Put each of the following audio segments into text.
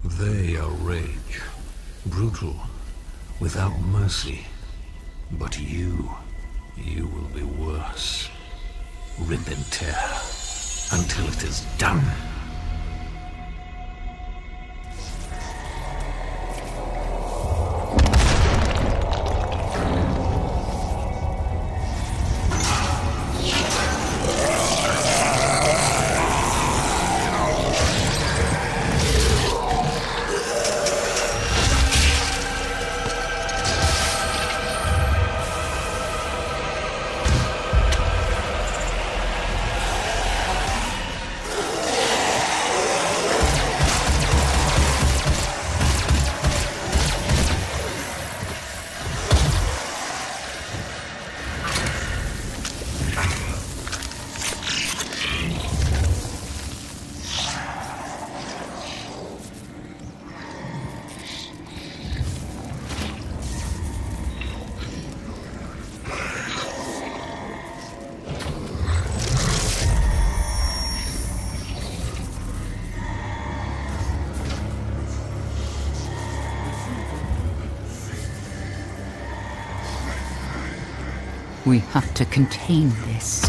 They are rage, brutal, without mercy. But you will be worse. Rip and tear, until it is done. We have to contain this.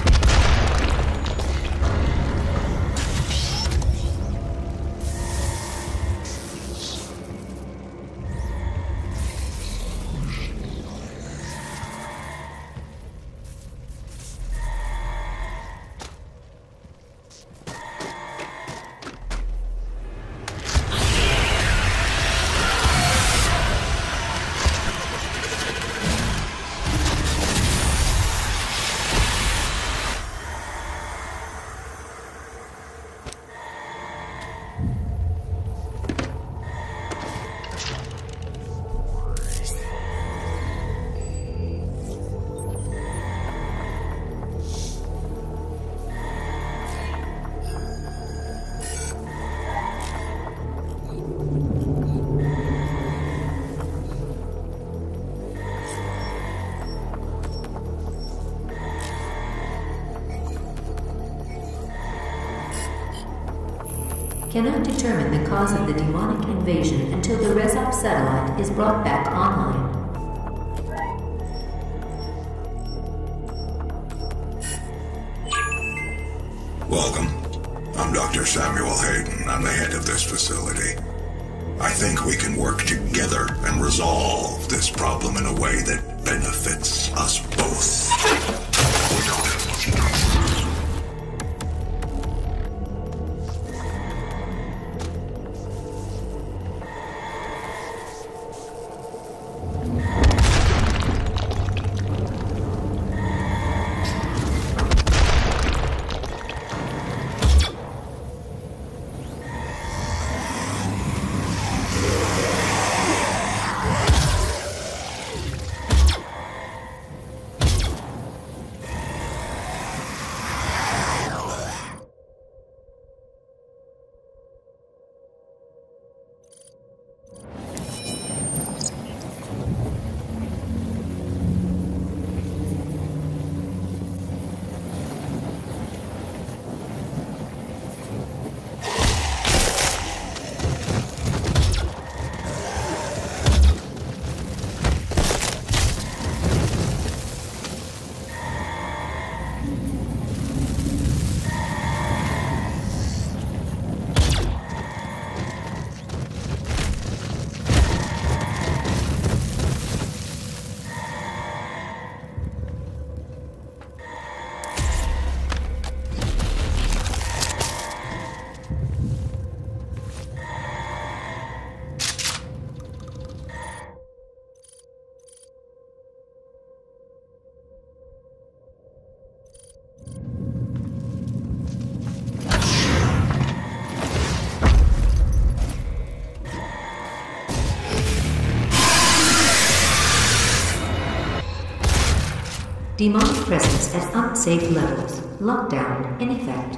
Cannot determine the cause of the demonic invasion until the Resop satellite is brought back online. Welcome. I'm Dr. Samuel Hayden. I'm the head of this facility. I think we can work together and resolve this problem in a way that benefits us both. We don't have much time. Demonic presence at unsafe levels. Lockdown in effect.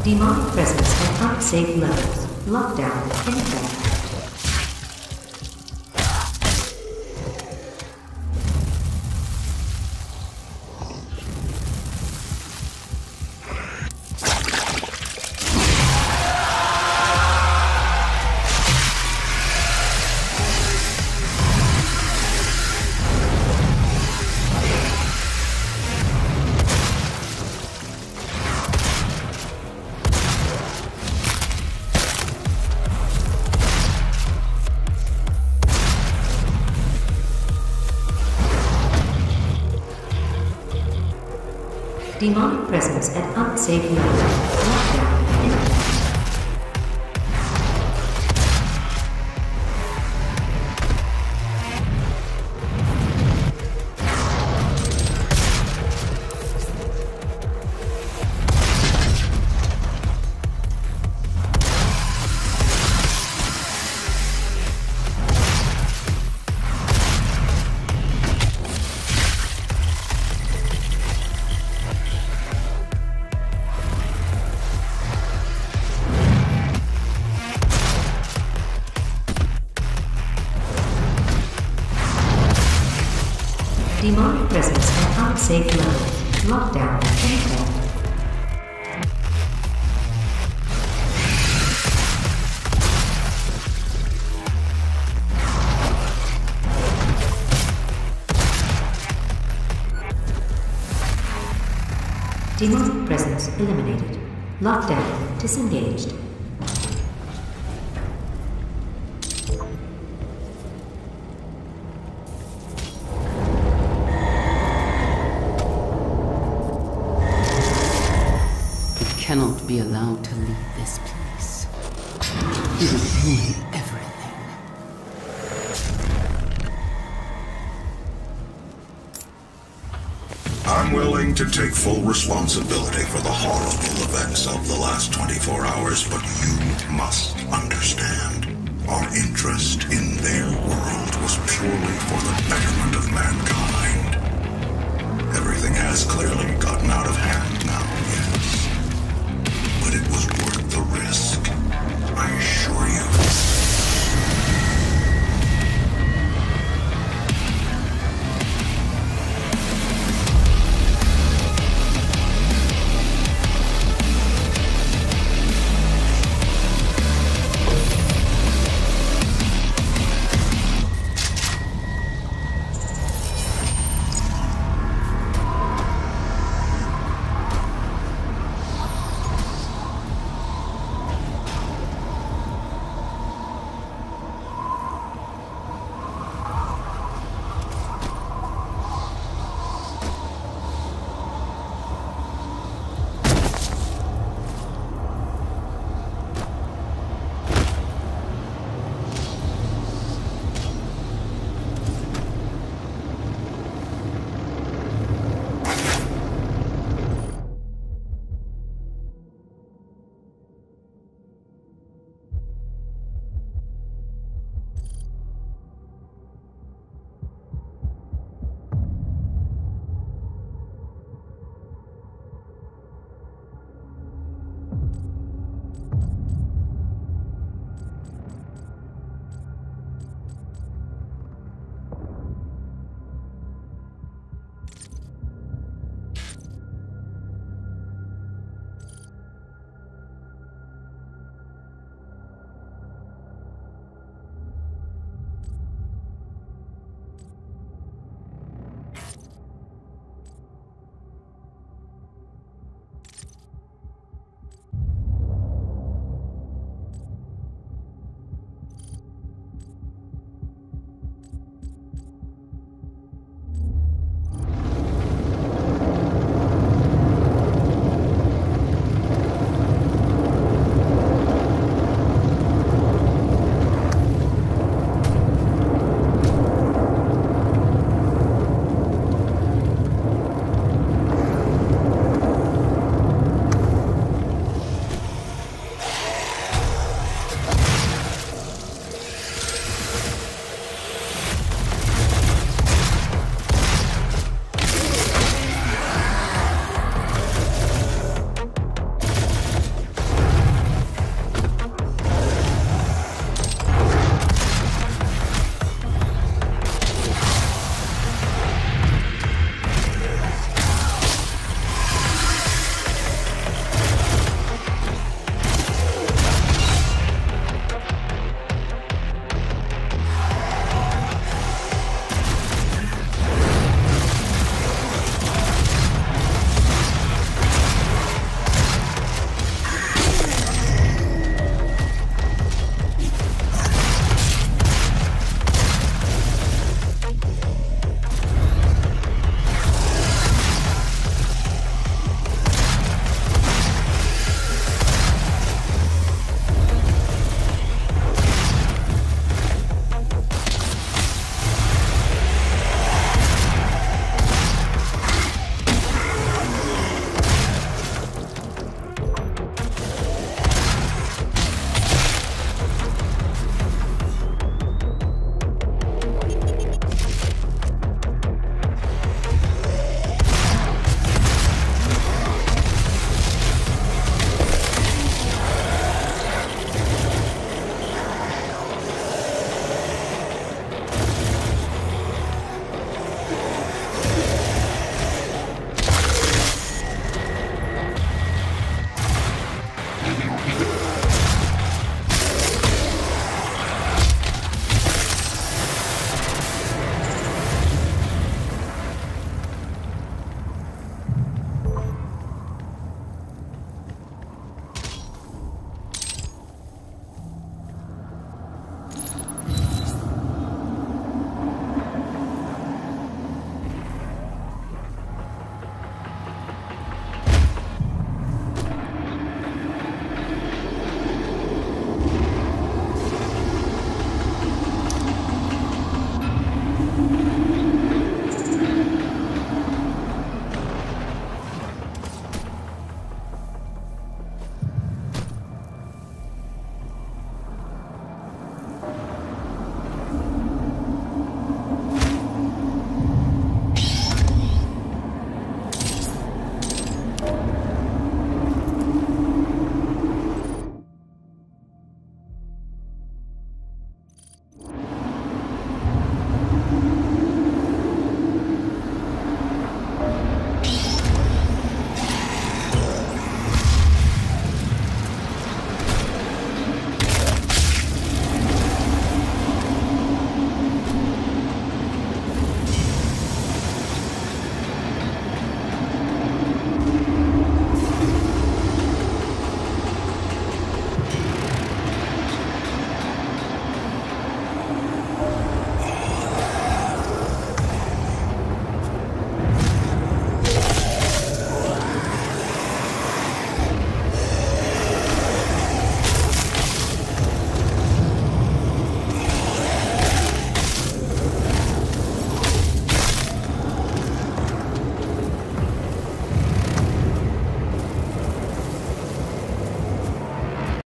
Demonic presence at unsafe levels. Lockdown in effect. Demonic presence at unsafe levels. Lockdown in effect. Demonic presence at unsafe levels. Lockdown in effect. Demonic presence eliminated. Lockdown disengaged. Cannot be allowed to leave this place. It will ruin everything. I'm willing to take full responsibility for the horrible events of the last 24 hours, but you must understand. Our interest in their world was purely for the betterment of mankind. Everything has clearly gotten out of hand now.